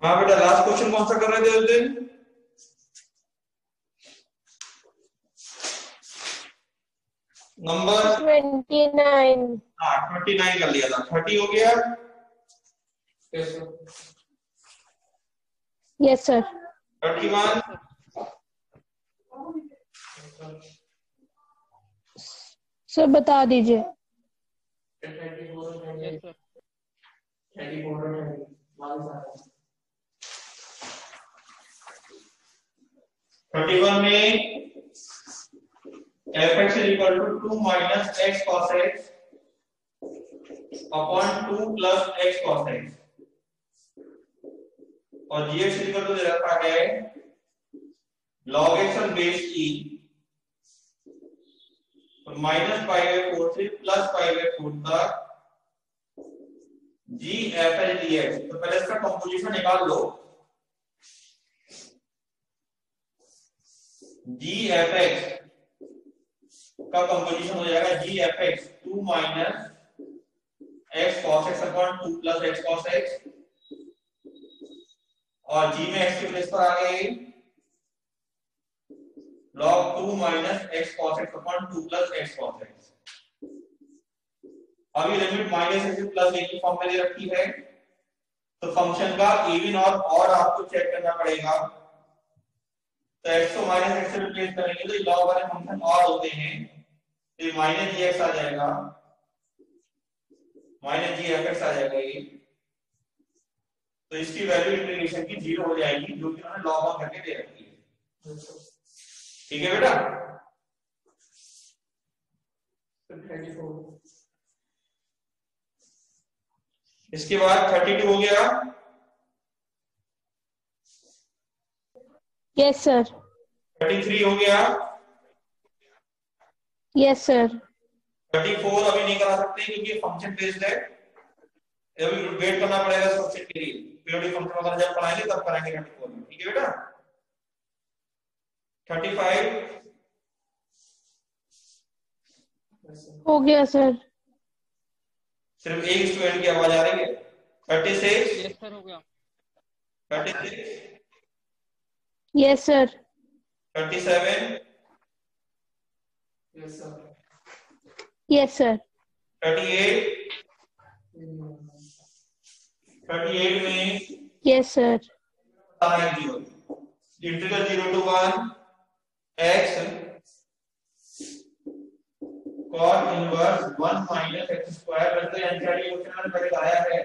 हाँ बेटा, last question कौन सा कर रहे थे उस दिन? नंबर 29। हाँ 29 कर लिया था। 30 हो गया? Yes sir. 31? सर बता दीजिए। Yes sir. 31 में fx is equal to 2 minus x cos x upon 2 plus x cos x और gx is equal to दे रखा है log x on base e minus pi by 4 से प्लस पाई बाई 4 तक g f l d x. तो पहले इसका composition निकाल लो। जी एफ एक्स का कंपोजिशन हो जाएगा g f x 2 minus x cos x upon 2 plus x cos x और जी में एक्स की प्लेस पर आ गए log 2 minus x cos x upon 2 plus x cos x. अभी limit minus x plus a की form में दे रखी है तो फंक्शन का इवन और आपको चेक करना पड़ेगा। तो x को माइनस एक्स से रिप्लेस करेंगे तो लॉग वाले फंक्शन और होते हैं तो माइनस जी एक्स आ जाएगा, माइनस जी एफ एक्स आ जाएगा ये। तो इसकी वैल्यू इंटीग्रेशन की 0 हो जाएगी जो कि उन्होंने लॉग ऑन करके दे रखी है। ठीक है बेटा? इसके बाद 32 हो गया। Yes sir. 33 हो गया। Yes sir. 34 अभी नहीं करा सकते क्योंकि फंक्शन बेस्ड है, अभी वेट करना पड़ेगा इस फंक्शन के लिए। पीरियोडिक फंक्शन वगैरह जब पढ़ाएंगे तब कराएंगे 34 में। ठीक है बेटा? 35 हो गया सर। सिर्फ एक स्टूडेंट की आवाज आ रही है। 36 यस सर हो गया। 36 यस सर। 37 yes sir. 38 38 में yes sir. Zero integral 0 to 1 x cos inverse 1 minus x square. वैसे एनसीईआरटी क्वेश्चन में पहले आया है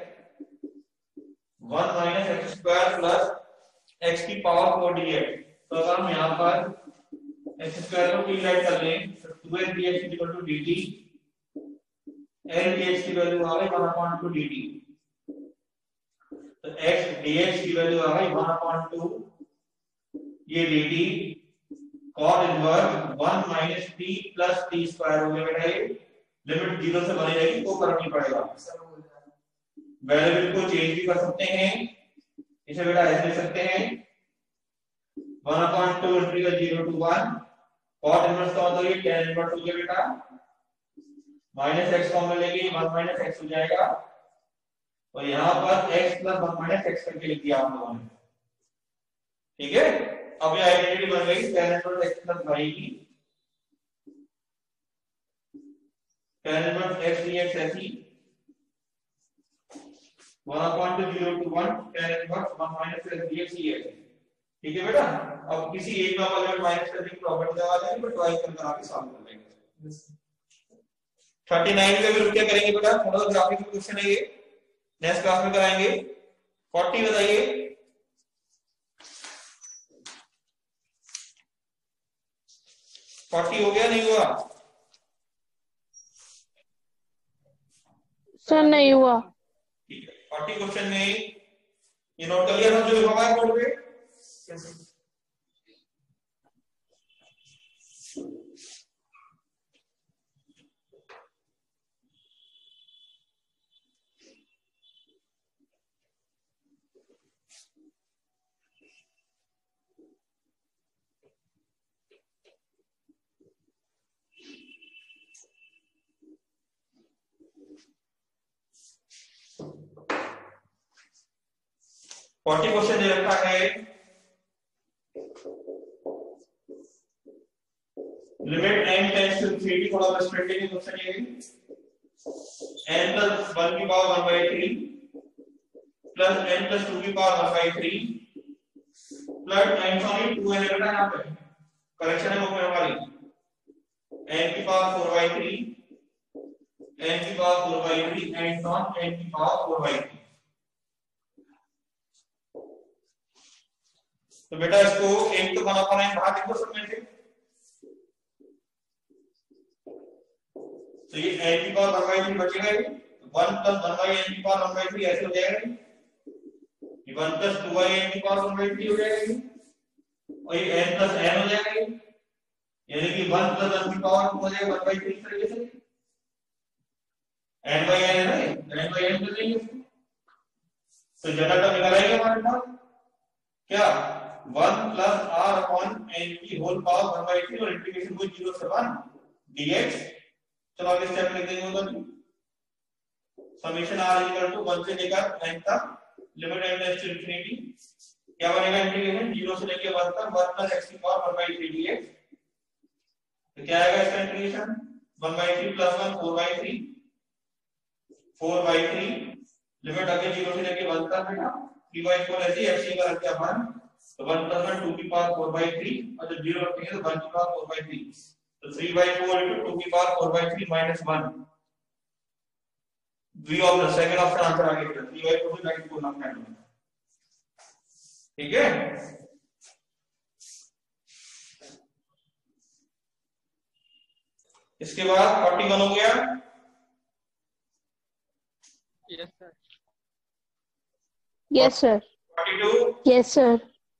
1 minus x square plus x की पावर 4 dx। तो अगर हम यहाँ पर एक्स स्क्वायर को डिवाइड कर लें तो 2x dx equal to dt n dx की वैल्यू आ गई 1/2 dt। तो x dx की वैल्यू आ गई 1/2 ये dt cos inverse 1 minus t plus t square हो गया बेटा। ये लिमिट 0 से बनी रहेगी, कोई फर्क नहीं पड़ेगा। वैल्यू को चेंज भी कर सकते हैं, इसे बेटा ऐसे लिख सकते हैं 1/2 इंटीग्रल 0 to 1 cos इनवर्स का मतलब ये tan इनवर्स हो गया बेटा, माइनस x कॉमन लेंगे 1 माइनस x हो जाएगा और यहाँ पर x प्लस 1 माइनस x करके लिख दिया आप लोगों ने। ठीक है? अब ये आइडेंटिटी बन गई tan inverse x plus y की। tan इनवर्स x dx ऐसी 1/2 0 to 1 tan inverse 1 minus x dx ही है। ठीक है बेटा? अब किसी एक नंबर लिमिट माइनस करने की प्रॉपर्टी लगा देंगे बट ट्वाइस करके आगे सॉल्व कर लेंगे। 39 पे भी रुक क्या करेंगे बेटा? थोड़ा सा ग्राफिक क्वेश्चन है ये, नेक्स्ट क्लास में कराएंगे। 40 बताइए। हो गया नहीं हुआ? सर नहीं हुआ। ठीक है, 40 क्वेश्चन में ये नोट कर लिया था जो लिखा हुआ है बोर्ड पे। 40 क्वेश्चन दे रखा है, limit n tends to infinity, थोड़ा फ्रस्ट्रेटिंग क्वेश्चन ये, n प्लस 1 की पावर 1/3 प्लस n प्लस 2 की power 1/3 plus n sorry 2n है बेटा, यहाँ पे करेक्शन है बुक में हमारी, n की पावर 4/3 n की पावर 4/3 एंड नॉट n की पावर 4/3। तो बेटा इसको एक तो बना पाना है, बाहर देखो सब में से, तो ये n की पावर 1/3 बचेगा, ये 1 प्लस 1/n की पावर 1/3 ऐसे हो जाएगा, ये 1 प्लस 2n की पावर 1/3 हो जाएगा, और ये n प्लस n हो जाएगा, यानी कि 1 प्लस 1 की पावर हो जाएगा 1/3 इस तरीके से, n by n है ना, n by n कर देंगे इसको, तो जनरल टर्म निकल आएगा हमारे पास क्या, 1 प्लस r अपॉन n की होल पावर 1/3 और इंटीग्रेशन को 0 से 1 dx। चलो आगे स्टेप लिख देंगे उधर, समेशन r इक्वल टू 1 से लेकर n तक, limit n tends to infinity, क्या बनेगा इंटीग्रेशन 0 से लेकर 1 तक 1 प्लस x की पावर 1/3 dx। तो क्या आएगा इसका इंटीग्रेशन, 1/3 प्लस 1 4/3 लिमिट आगे 0 से लेके 1 तक बेटा, 3y इक्वल ऐसे x का रख दिया 1, तो 1 प्लस 1 2 की पावर 4/3 और जब 0 रखेंगे तो 1 की पावर 4/3, तो 3y इक्वल टू 2 की power 4/3 minus 1, b option second option answer आ गया, 3y को भी नेगेटिव बोलना है, ठीक है। इसके बाद 41 हो गया, yes sir, yes sir, 42 yes sir,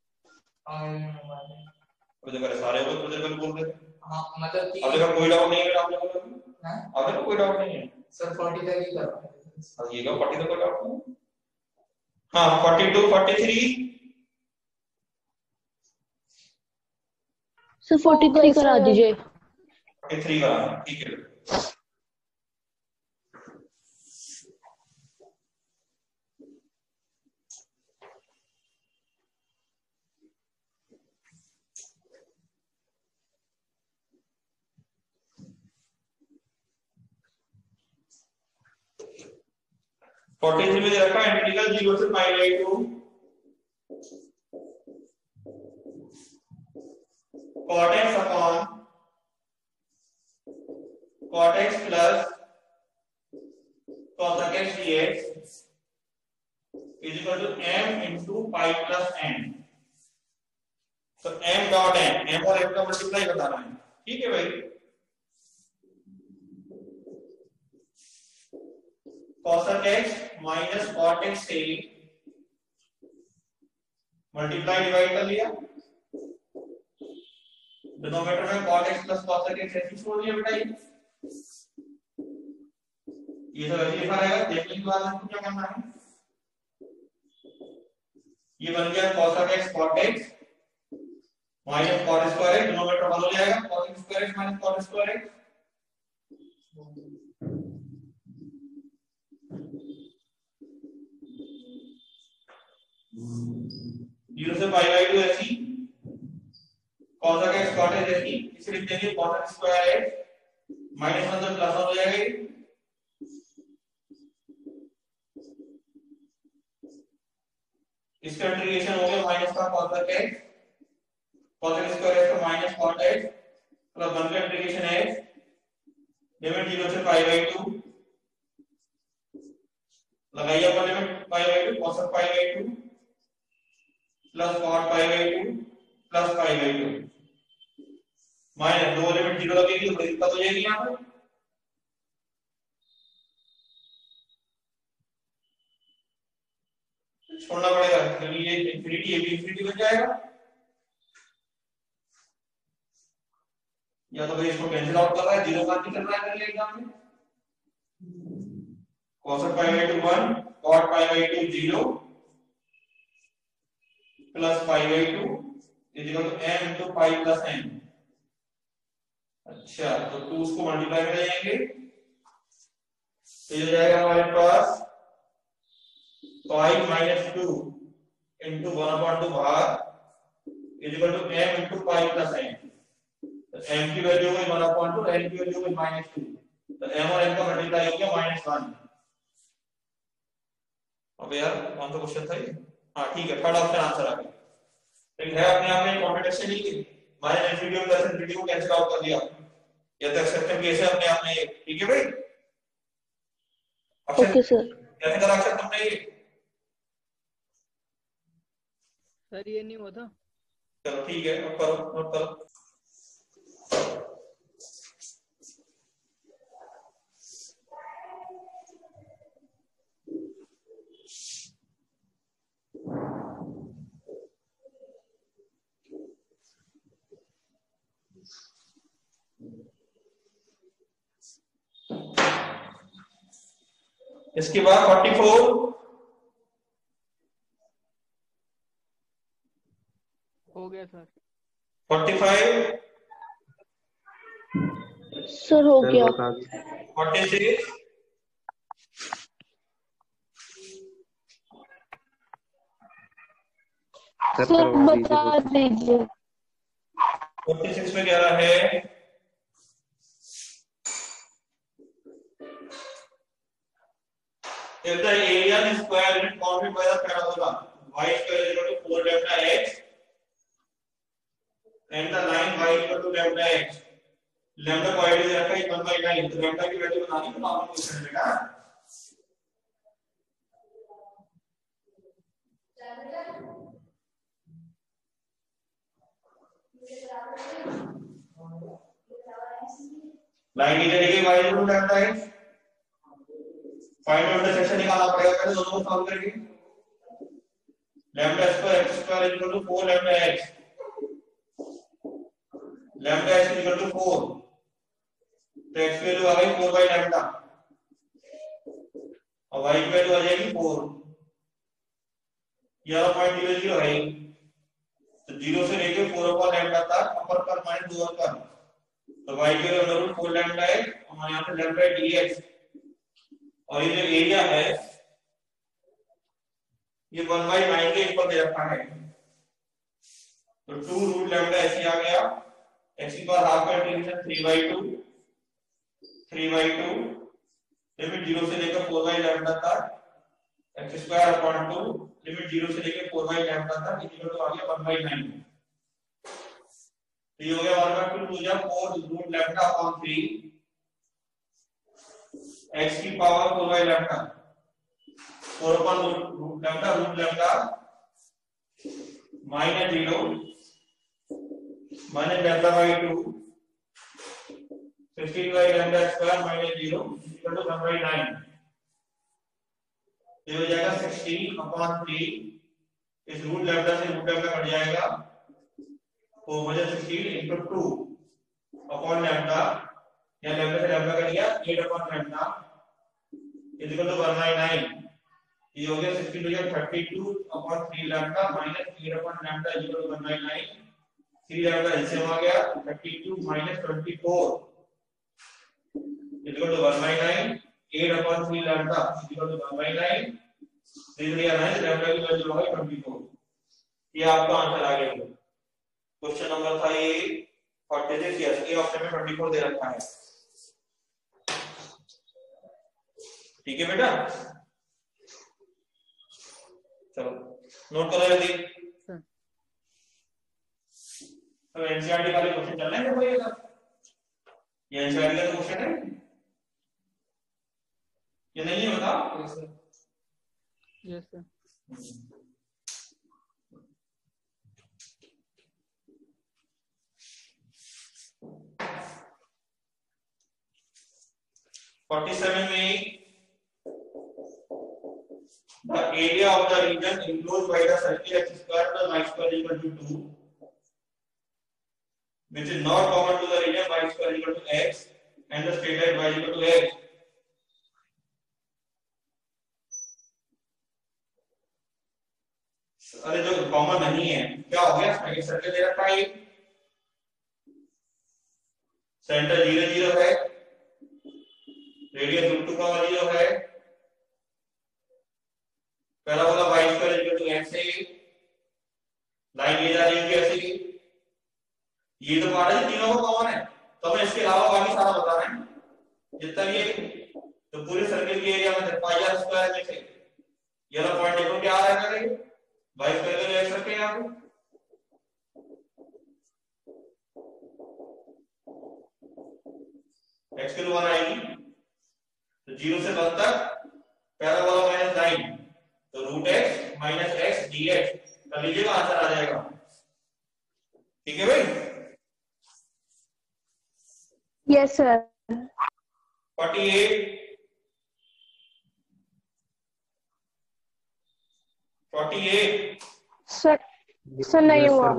project सारे लोग प्रोजेक्ट बोल रहे थे, हाँ मतलब कि अब देखो कोई डाउट नहीं है आपने बोला, हां अब देखो कोई डाउट नहीं है सर 40 तक ही कर, अब ये का 40 तक कोई डाउट नहीं, हां 42 43 सर 43 करा दीजिए, 43 करा, ठीक है। में दे रखा है इंटीग्रल 0 से पाई बाई 2 cot x अपॉन cot x plus cos x dx is equal to m into pi plus n। तो m डॉट n, m और m का मल्टीप्लाई बताना है, ठीक है भाई। cos x minus cot x से मल्टीप्लाई डिवाइड कर लिया, डिनोमिनेटर में cot x plus cos x ऐसे छोड़ दिया बेटा, ये सब ऐसे लिखा रहेगा। देखने के बाद हमको क्या करना है, ये बन गया cos x cot x minus cot square x, denominator बदल जाएगा cos square x minus cot square x। Zero से पाई बाई 2 ऐसी, cos x cot x ऐसी, इसे लिख देंगे cos स्क्वायर x माइनस 1 से प्लस 1 हो जाएगा। इसका इंटीग्रेशन हो गया माइनस का cos x स्क्वायर x का माइनस cot x प्लस 1 का इंटीग्रेशन x, लिमिट 0 से पाई बाई 2 लगाइए अपन, limit pi by 2 cos pi by 2 plus cot pi by 2 plus pi by 2 minus 2 limit 0 लगेगी तो दिक्कत हो जाएगी यहाँ पर। छोड़ना पड़ेगा क्योंकि ये इंफिनिटी, ये भी इंफिनिटी बन जाएगा, या तो भाई इसको कैंसिल आउट कर रहा है, जीरो का निकल रहा है एग्जाम में। cos pi by 2 1, cot pi by 2 0 plus pi by 2 is equal to m into pi plus n। अच्छा तो 2 उसको मल्टीप्लाई में ले जाएंगे तो ये हो जाएगा हमारे पास पाई माइनस 2 into 1/2 भाग is equal to m into pi plus n। तो m की वैल्यू हुई 1/2, n की वैल्यू हुई -2, तो m और n का मल्टीप्लाई हो गया -1। अब यार कौन सा क्वेश्चन था ये? हाँ ठीक है, थर्ड ऑप्शन आंसर आ गया। तो है अपने आप में कॉन्ट्रडिक्शन नहीं की, माइनस वीडियो प्लस वीडियो को कैंसिल आउट कर दिया, ये तो एक्सेप्शन केस है अपने आप में। ठीक है भाई, ओके सर। कैसे करा अक्षर तुमने ये? सर ये नहीं हुआ था। चलो ठीक है, अब करो, नोट करो। इसके बाद 44 हो गया सर। 45 सर हो गया। 46 सर बता दीजिए। 46 में क्या रहा है? If the area is square unit bounded by the parabola y square is equal to 4 lambda x and the line y is equal to lambda x, lambda को आईडी दे रखा है 1/9, तो lambda की वैल्यू बनानी है नॉर्मल क्वेश्चन में बेटा। लाइन की जगह y is equal to lambda x, find out the section निकालना पड़ेगा पहले, दोनों को सॉल्व करके। Lambda square x square is equal to 4 lambda x, lambda x is equal to 4, तो x की वैल्यू आ गई 4 बाय लैम्डा और y की वैल्यू आ जाएगी 4। ये वाला पॉइंट 0 0 है, तो 0 से लेके 4 अपॉन लैम्डा तक अपर पर माइनस 2 पर, तो y की value under root 4 lambda x और यहां पे लैम्डा dx, और ये जो एरिया है ये 1/9 के ऊपर दे रखा है, तो 2 रूट लैम्डा ऐसे आ गया, x की पावर हाफ का इंटीग्रेशन 3/2 लिमिट 0 से लेकर 4 लैम्डा तक x स्क्वायर अपॉन 2 लिमिट 0 से लेकर 4 लैम्डा तक इक्वल टू आ गया 1/9। तो ये हो गया 1/2 टू जा 4 रूट लैम्डा अपॉन 3 x की power 4 lambda, 4 upon root lambda minus 0 minus lambda by 2 16 by lambda square minus 0 equal to 1/9। ये हो जाएगा 16 अपॉन 3, इस रूट लैम्डा से रूट लैम्डा कट जाएगा, तो हो जाएगा 16 into 2 अपॉन लैम्डा, या लैम्डा से लैम्डा कट गया 8 upon lambda is equal to 1/9। ये हो गया 16 to 32 upon 3 lambda minus 8 upon lambda is equal to 1/9। 3 lambda LCM आ गया 32 minus 24 is equal to 1/9, 8 upon 3 lambda is equal to 1/9, 3 3 9 lambda की वैल्यू आ गई 24। ये आपका आंसर आ गया। क्वेश्चन नंबर था ये 46, यस ए ऑप्शन में 24 दे रखा है। ठीक है बेटा, चलो नोट करो जल्दी। अब एनसीईआरटी वाले क्वेश्चन चल रहे हैं, ये एनसीईआरटी का क्वेश्चन है, ये नहीं है बताओ। Yes sir. में the area of the region enclosed by the circle x square plus y square is equal to 2, which is not common to the region y square is equal to x and the straight line y is equal to x. अरे जो common नहीं है क्या हो गया, एक circle दे रखा है, सेंटर 0 0 है, रेडियस रूट 2 का 0 है, parabola y square equal to x है, लाइन ये जा रही है ऐसे ही, ये तो हमारा तीनों को कॉमन है, तो हमें इसके अलावा बाकी सारा बताना है जितना भी है। तो पूरे सर्किल के एरिया में पाई आर स्क्वायर में से ये वाला पॉइंट देखो क्या आ रहा है, वाई स्क्वायर का ले सकते हैं यहाँ पे, एक्स की 1 आएगी, तो 0 से 1 तक पैराबोला माइनस लाइन, तो root x minus x d x कर लीजिएगा, आंसर आ जाएगा। ठीक है भाई। Yes sir. 48 सर नहीं हुआ।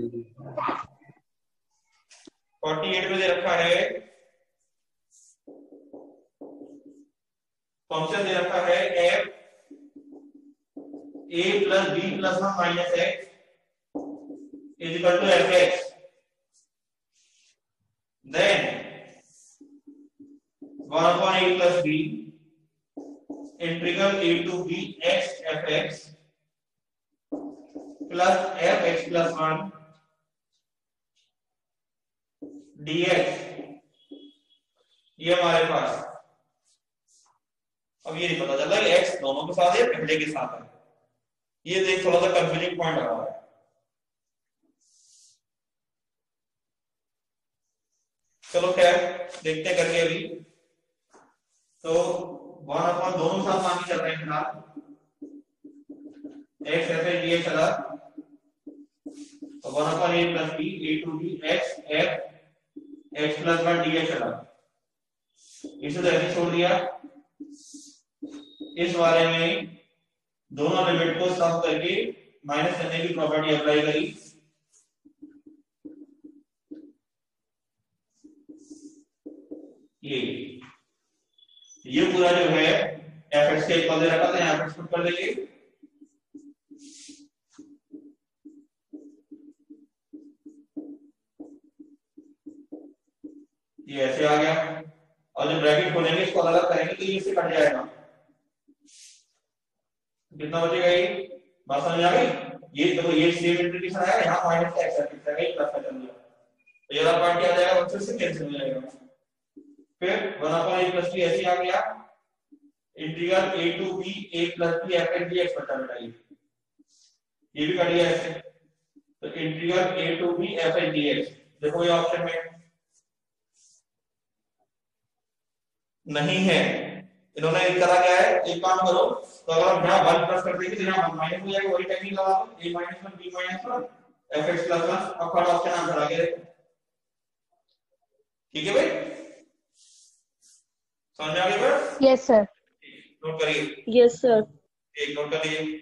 48 में दे रखा है, फंक्शन दे रखा है f a plus b plus 1 minus x is equal to f x, then 1 upon a plus b इंटीग्रल a to b x f x plus f x plus 1 dx, ये हमारे पास। अब ये नहीं पता चल रहा है x दोनों के साथ है पहले के साथ है, ये देख थोड़ा सा कंफ्यूजिंग पॉइंट आ रहा है। चलो खैर देखते हैं करके अभी। तो 1 अपॉन दोनों साथ मान के चल रहे हैं फिलहाल, x f dx चला, तो 1 upon a plus b a to b x f x plus 1 dx चला, इसे तो ऐसे छोड़ दिया। इस वाले में दोनों लिमिट को सम करके माइनस करने की प्रॉपर्टी अप्लाई करी, ये पूरा जो है एफ एक्स के इक्वल दे रखा था, यहाँ पे पुट कर देंगे, ये ऐसे आ गया, और जब ब्रैकेट खोलेंगे इसको अलग करेंगे तो ये इससे कट जाएगा, कितना बचेगा, ये बात समझ आ गई। ये देखो ये सेम इंटीग्रेशन आया, यहाँ माइनस का एक्स एक्सिस है, प्लस का चल दिया, तो ये वाला पार्ट क्या आ जाएगा, बच्चों से कैंसिल हो जाएगा। फिर 1 अपॉन a प्लस b ऐसे आ गया, integral a to b a plus b f x dx बचा बेटा, ये भी कट गया ऐसे, तो integral a to b f x dx, देखो ये ऑप्शन में नहीं है, इन्होंने करा क्या है, एक काम करो, तो अगर आप यहाँ 1 प्लस कर देंगे तो यहाँ 1 माइनस हो जाएगा, वही टेक्निक लगा दो, a minus 1 b minus 1 f x plus 1, अब थर्ड ऑप्शन आंसर आ गया। ठीक है भाई, समझ आ गया? Yes sir. नोट करिए, यस सर। एक नोट कर लीजिए।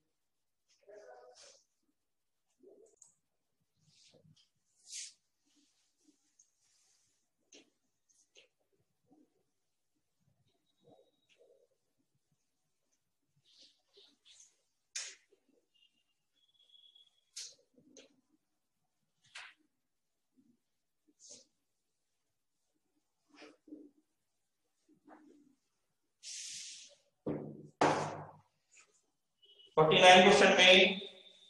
फोर्टी 49 क्वेश्चन में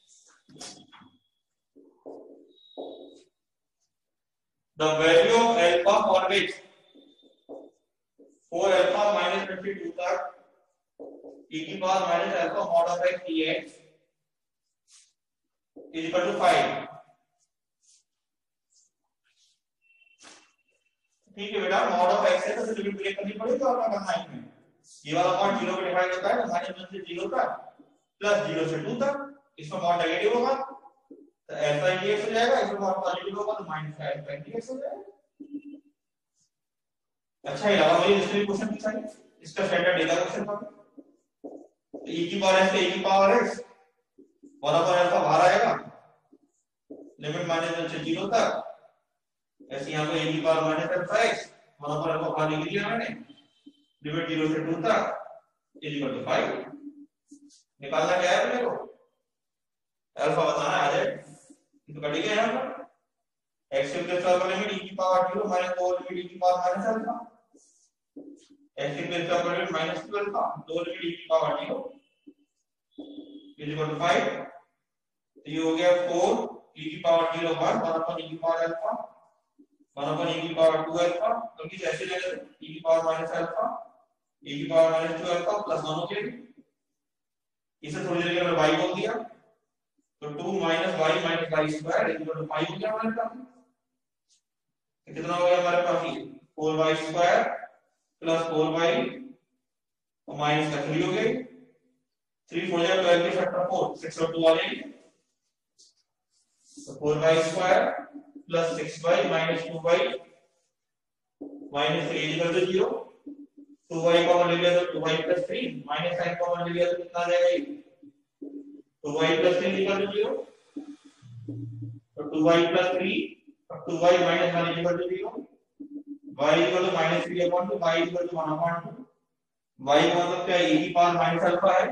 the value of alpha for which 4 alpha minus 22 तक e की power minus alpha mod of x dx is equal to 5। ठीक है बेटा, mod of x है तो लिमिट ब्रेक करनी पड़ेगी, और क्या करना है इसमें, ये वाला पार्ट 0 पे डिवाइड होता है ना, -1 से 0 तक प्लस 0 से 2 तक, इसमें mod नेगेटिव होगा तो अल्फा dx हो जाएगा, इसमें mod पॉजिटिव होगा तो माइनस का अल्फा dx हो जाएगा। अच्छा, ये लगा मुझे इसमें क्वेश्चन पूछा है, इसका स्टैंडर्ड डेटा क्वेश्चन था, तो e की पावर s से e की पावर x 1 अपॉन अल्फा बाहर आएगा, लिमिट -1 से 0 तक, ऐसे यहाँ पे e की power minus alpha x 1 upon alpha बाहर लिख दिया मैंने, लिमिट 0 से 2 तक इज इक्वल टू 5। निकालना क्या है अपने को, अल्फा बताना है, आ जाए तो कट गया यहाँ पर x plus alpha limit e की पावर 0 माइनस 2 लिमिट e की power minus alpha, x plus alpha limit minus 2 alpha 2 limit e की पावर 0 इज इक्वल टू 5। ये हो गया 4 e की पावर 0 1 1 e की पावर अल्फा 1 e की पावर 2 अल्फा, क्योंकि ऐसे जगह e की पावर माइनस अल्फा e की पावर माइनस 2 अल्फा प्लस 1 हो गया। इसे थोड़ी देर के बाद y बोल दिया तो 2 minus y minus y square equal to 5 हो गया हमारे पास। तो कितना हो गया हमारे पास, ये 4y स्क्वायर प्लस 4y और माइनस का 3 हो गया। 3 4 12 के फैक्टर 4 6 और 2 आ जाएंगे, तो 4y square plus 6y minus 2y minus 3 equal to 0। 2y common ले लिया तो 2y plus 3 minus sin common ले लिया तो कितना आ जाएगा, ये 2y प्लस 3 इक्वल टू 0। तो 2y प्लस 3 और 2y minus 1 equal to 0। y equal to minus 3 upon 2 y equal to 1 upon 2। y का मतलब क्या है, e की पावर माइनस अल्फा है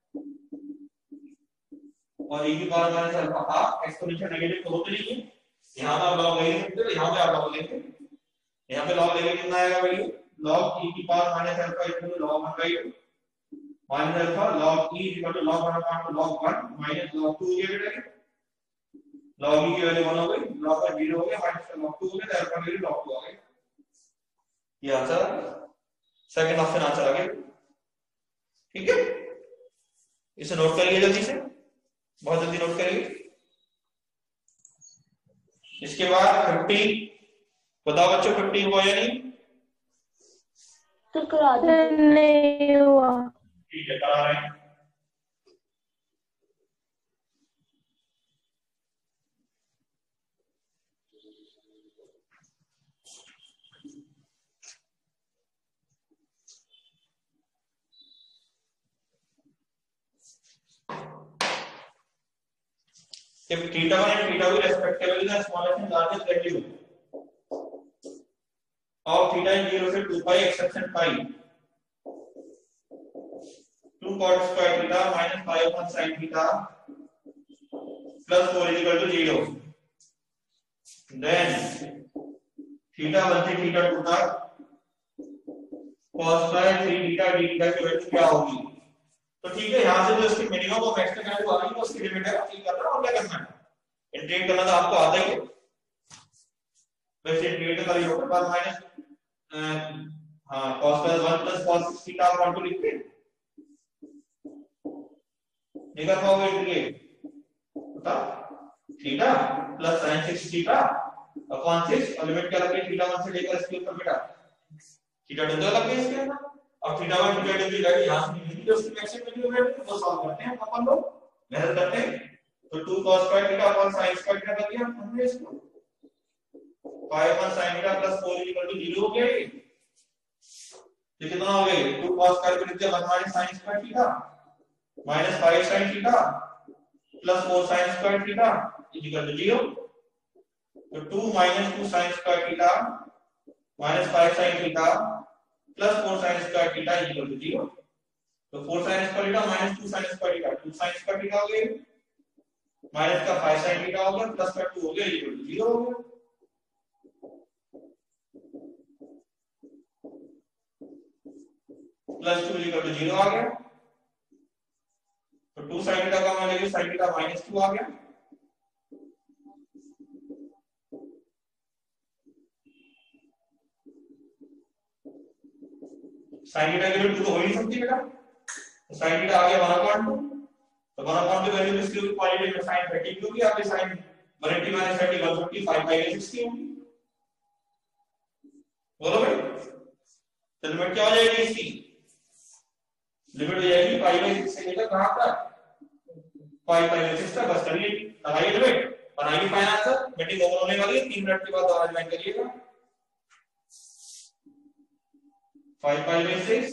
और e की power minus alpha half exponential negative तो होते नहीं है। यहां पे आप लॉग ले सकते हो, यहां पे आप लॉग लेंगे, यहां पे लॉग लेके कितना आएगा वैल्यू, log e की power minus alpha equal to log 1/2 minus alpha log e equal to log 1 upon log 1 minus log 2 ये बेटा log e की वैल्यू 1 हो गई, log 1 0 हो गया माइनस log 2 हो गया, तो अल्फा की वैल्यू log 2 आ गई। ये आंसर सेकंड ऑप्शन आंसर आ गया। ठीक है, इसे नोट करिए जल्दी से, बहुत जल्दी नोट करिए। इसके बाद 50, बताओ बच्चों 50 हुआ या नहीं? तो करा दो। नहीं हुआ। ठीक है, करा रहे हैं। If theta 1 and theta 2 respectively the smallest and largest value of theta is 0 से 2 pi exception pi 2 cot square theta minus pi upon sin theta plus 4 is equal to 0, then theta 1 से theta 2 तक cos square 3 theta d theta की value क्या होगी। तो ठीक है, यहां से जो इसकी मिनिमम और मैक्सिमम वैल्यू आ रही है उसकी लिमिट है, ठीक करना और क्या करना है, इंटीग्रेट करना तो आपको आता ही है। वैसे इंटीग्रेट कर लियो पर minus cos plus 1 plus cos theta upon 2 लिखते हैं, निकाल पाओगे इंटीग्रेट, बता theta plus sin 6 theta upon 6 और लिमिट क्या रखी है थीटा 1 से लेकर इसके ऊपर बेटा थीटा 2 तक लगी है इसके अंदर। अब थीटा 1 थीटा 2 की वैल्यू यहां से निकली तो उसकी मैक्सिमम वैल्यू है, वो सॉल्व करते हैं अपन लोग, मेहनत करते हैं। तो 2 cos square theta upon sin square theta कर दिया हमने इसको, pi upon sin theta plus 4 equal to 0 हो गया। ये कितना हो गया, 2 cos स्क्वायर को लिख दिया 1 minus sin square theta minus 5 sin theta plus 4 sin square theta equal to 0। तो 2 minus 2 sin square theta minus 5 sin theta plus 4 sin square theta equal to 0। तो 4 sin square theta minus 2 sin square theta 2 sin square theta हो गया minus का 5 sin theta हो गया plus का 2 हो गया इक्वल टू 0 हो गया। प्लस 2 इक्वल टू 0 आ गया। तो 2 sin थीटा का मान लेंगे sin थीटा माइनस 2 आ गया। sin थीटा की वैल्यू तो हो ही नहीं सकती बेटा, तो sin थीटा आ गया 1/2, तो 1/2 वैल्यू इसकी पॉजिटिव में sin 30 क्योंकि आपके sin 180 माइनस 30 150 5 बाई 60 होगी। बोलो भाई, तो लिमिट क्या हो जाएगी इसकी, लिमिट हो जाएगी पाई बाई 6 से लेकर कहां तक, पाई बाई 6 तक। बस करिए, लगाइए लिमिट, बनाइए फाइनल आंसर। मीटिंग ओवर होने वाली है, 3 मिनट के बाद दोबारा ज्वाइन करिएगा। 5 pi by 6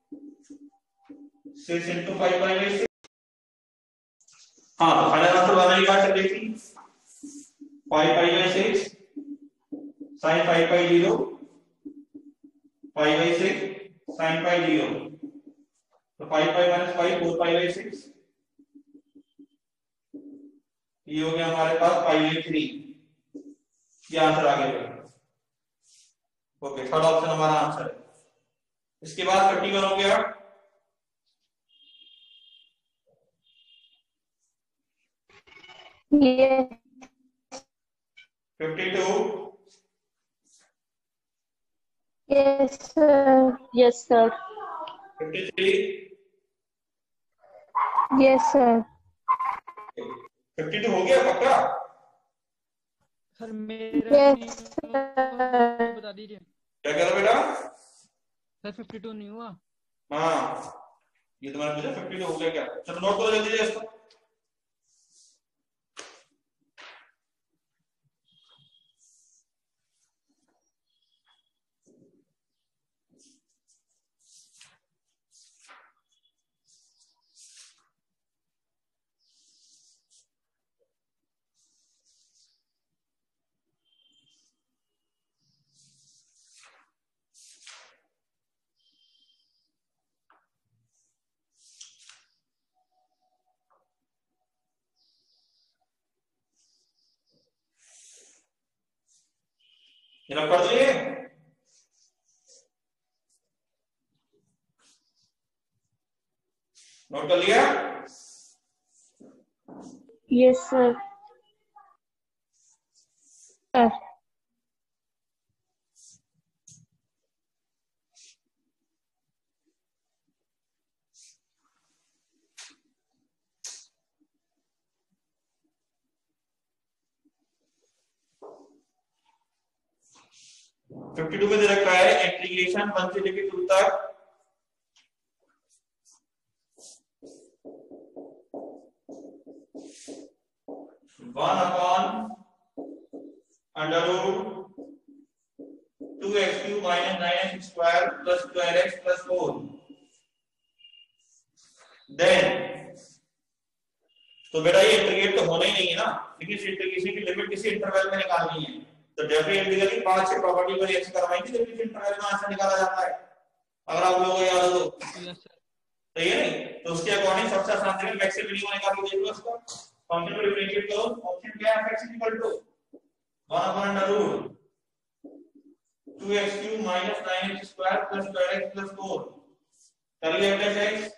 6 into 5 pi by 6। हाँ, तो फाइनल आंसर बनाने की बात चल रही थी। 5 pi by 6 sin 5 pi 0 pi by 6 sin pi 0, तो 5 पाई माइनस 5 4 पाई बाई 6, ये हो गया हमारे पास पाई बाई 3। ये आंसर आ गया। ओके, थर्ड ऑप्शन हमारा आंसर है। इसके बाद 31 हो गया। Yes. 52. Yes, sir. Yes, sir. 53. Yes, sir. 52 हो गया पक्का? सर मेरा Yes, नहीं sir. बता दीजिए। क्या कह रहा बेटा? सर 52 नहीं हुआ। हाँ ये तुम्हारा पूछा 52 हो गया क्या? चलो नोट करो जल्दी इसको। ये पढ़ लिए? नोट कर लिया? Yes, sir. Sir. Fifty two में दे रखा है इंटीग्रेशन 1 से लेकर 2 तक one upon under root 2x³ minus 9x² plus 12x plus 4 then तो बेटा ये इंटीग्रेट तो होना ही नहीं है ना, लेकिन इस इंटीग्रेशन की लिमिट किसी इंटरवल में निकालनी है तो डेफिनेटली 5 से प्रॉपर्टी पर एक्स करवाएंगे तो किसी इंटरवल में आंसर निकाला जाता है अगर आप लोगों को याद हो तो। सही है नहीं? तो उसके अकॉर्डिंग सबसे आसान तरीका मैक्सिमम मिनिमम निकाल के देख लो इसका फंक्शन को डिफरेंशिएट करो। ऑप्शन क्या है? x equal to 1 upon under root 2x³ minus 9x² plus 12x plus 4 करिए प्लस x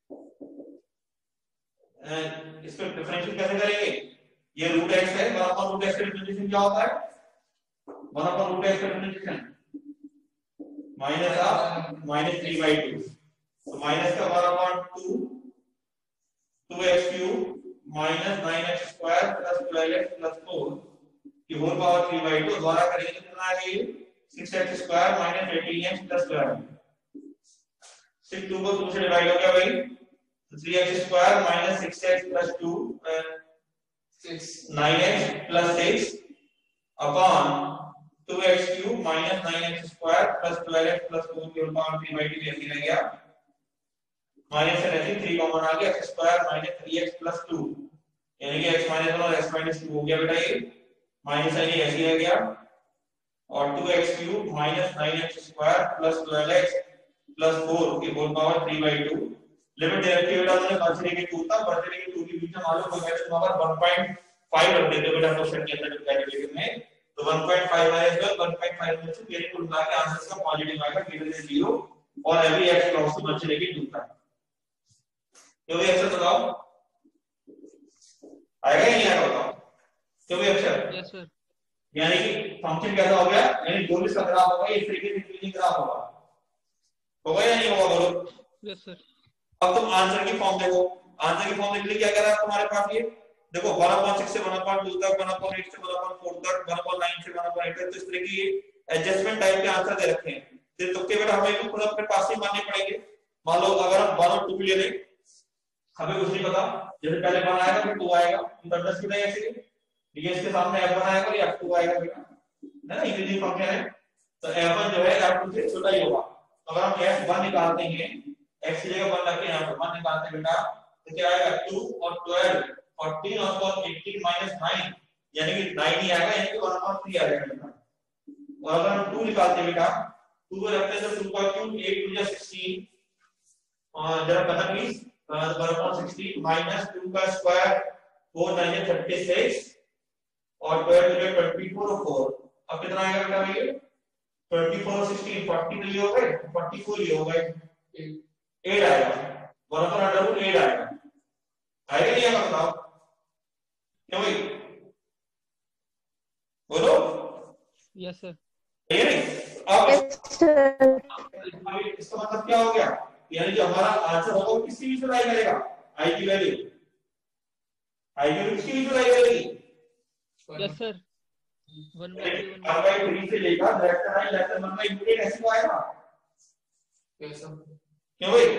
इसको डिफरेंशिएट कैसे करेंगे? ये रूट x है 1 अपॉन रूट x का डिफरेंशिएशन क्या होता है? 1 अपॉन रूट x का डिफरेंशिएशन माइनस ऑफ माइनस 3/2 तो माइनस का 1 upon 2x³ minus 9x² plus 12x plus 4 की होल पावर 3/2 द्वारा करेंगे तो कितना आ गया? 6x² माइनस 18x प्लस 12 6 2 को 2 से डिवाइड हो गया भाई 3x² minus 6x plus 2 9x plus 6 upon 2x³ minus 9x² plus 12x plus 4 की होल पावर 3/2 ऐसे रह गया माइनस से रहती 3 कॉमन आ गया x² माइनस 3x प्लस 2 यानी कि x माइनस 1 और x माइनस 2 हो गया बेटा ये माइनस है ये ऐसे रह गया और 2x³ minus 9x² plus 12x plus 4 की होल पावर 3/2 लिमिट दे रखी है बेटा हमने 1 से लेकर 2 तक 1 से लेकर 2 के बीच में मालूम हो गया तो वहां पर 1.5 रख देते बेटा क्वेश्चन के अंदर कैलकुलेशन में तो 1.5 माइनस 1.5 में से मेरे को मिला के आंसर का पॉजिटिव आएगा ग्रेटर देन 0 और एवरी x बिलोंग्स टू 1 से लेकर 2 तक। क्यों भी अक्षर बताओ आएगा या नहीं आएगा बताओ? क्यों भी अक्षर? Yes sir. यानी कि फंक्शन कैसा हो गया? यानी जो भी इसका ग्राफ होगा इस तरीके से इंक्रीजिंग ग्राफ होगा या नहीं होगा बोलो? Yes sir. अब तुम आंसर की फॉर्म देखो आंसर की फॉर्म देखने के लिए क्या कर रहा है तुम्हारे पास ये देखो 1/6 से 1/2 तक 1/8 से 1/4 तक 1/9 से 1/8 तक तो इस तरह की एडजस्टमेंट टाइप के आंसर दे रखे हैं फिर तुक्के बेटा हमें भी खुद अपने पास ही मानने पड़ेंगे। मान लो अगर हम 1 और 2 ले लें हमें कुछ नहीं पता जैसे पहले 1 आएगा फिर 2 आएगा तो अंडर की नहीं ऐसे ठीक है इसके सामने f1 आएगा या f2 आएगा बेटा है ना इंक्रीजिंग फंक्शन है तो f1 जो है f2 से छोटा ही होगा। अगर हम f1 निकालते हैं x की जगह 1 रखें यहां पर 1 निकालते हैं बेटा तो क्या आएगा 2 और 12 14 और 18 माइनस 9 यानी कि 9 ही आएगा यानी कि 1/3 आ जाएगा बेटा। और अगर हम 2 निकालते हैं बेटा 2 को रखते हैं तो 2 का क्यूब 8 2 16 और जरा पता प्लीज 1/16 माइनस 2 का स्क्वायर 4 9 36 और 12 24 और 4 अब कितना आएगा बेटा ये 24 और 16 40 तो ये हो गए 44 ये हो गए 8 आएगा 1/8 आएगा नहीं आएगा बताओ क्यों भाई? बोलो। Yes sir. ठीक है नहीं? अब Yes, sir. इसका मतलब क्या हो गया? यानी जो हमारा आंसर होगा वो किसकी विजुअलाइज करेगा? आई की वैल्यू किसकी विजुअलाइज करेगी? Yes sir. 1/3 से लेकर लेफ्ट राइट लेफ्ट 1/8 ऐसे को आएगा। क्यों भाई?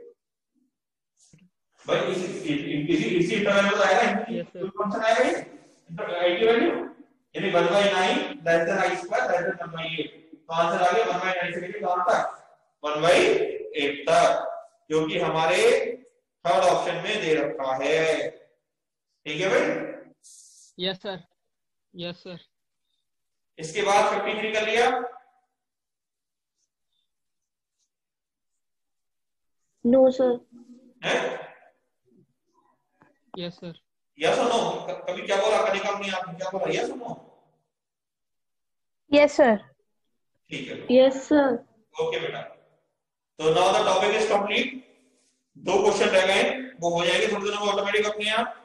भाई इसी इंटरवल में आएगा, Yes, sir. फंक्शन आएगा ये आई की वैल्यू, यानी 1/9 less than I square less than 1/8। तो आंसर आ गया 1/9 से लेकर कहां तक? 1/8 तक, जो कि हमारे थर्ड ऑप्शन में दे रखा है। ठीक है भाई? Yes sir. Yes sir. इसके बाद 53 कर लिया। No, sir. है यस सर। यस और नो? कभी क्या बोला? कनिका अपनी आपने क्या बोला? यस और नो? Yes, sir. ठीक है, Yes, sir. ओके बेटा। तो now the topic is complete. 2 question रह गए, वो हो जाएंगे थोड़ी देर में ऑटोमेटिक अपने आप।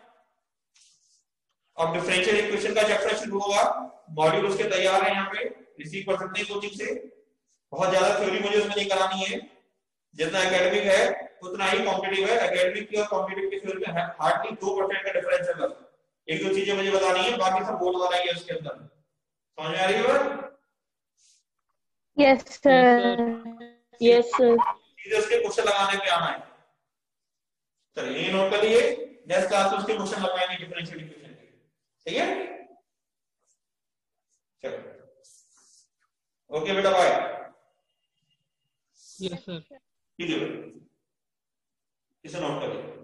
अब डिफरेंशियल इक्वेशन का चैप्टर शुरू होगा, मॉड्यूल उसके तैयार है, यहाँ पे रिसीव कर सकते हैं कोचिंग से। बहुत ज्यादा थ्योरी मुझे उसमें नहीं करानी है, जितना एकेडमिक है उतना ही कॉम्पिटिटिव है। एकेडमिक की और कॉम्पिटिटिव की थ्योरी में हार्डली 2% का डिफरेंस है बस। 1-2 चीजें मुझे बतानी है, बाकी सब बोर्ड वाला ही है उसके अंदर। समझ में आ रही है बात? Yes, sir. Yes, sir. सीधे उसके क्वेश्चन लगाने पे आना है। चलिए ये नोट कर लिए, नेक्स्ट क्लास में उसके क्वेश्चन लगाएंगे डिफरेंशियल इक्वेशन के। ठीक है, चलो ओके बेटा, बाय। Yes sir. ठीक है बेटा, इसे नोट करिए।